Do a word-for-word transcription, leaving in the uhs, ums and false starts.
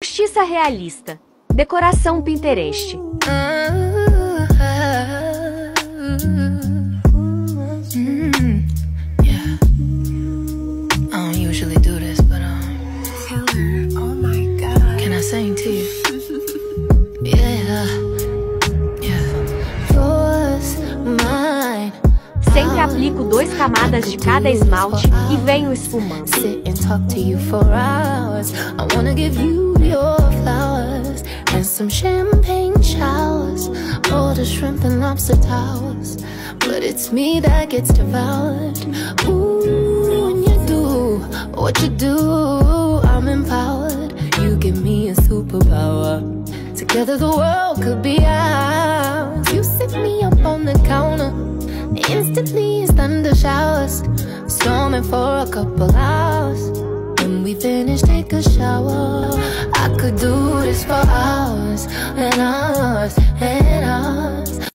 Justiça realista. Decoração Pinterest. Sing to you. Yeah, yeah. Yours, mine. Sempre aplico duas camadas de cada esmalte e venho esfumando. Sit and talk to you for hours. I wanna give you your flowers and some champagne showers, all the shrimp and lobster towers. But it's me that gets devoured. Ooh, when you do what you do, I'm empowered. You give me a superpower. Together the world could be ours. You sit me up on the counter. Instantly it's thunder showers, storming for a couple hours. When we finish, take a shower. I could do this for hours, and I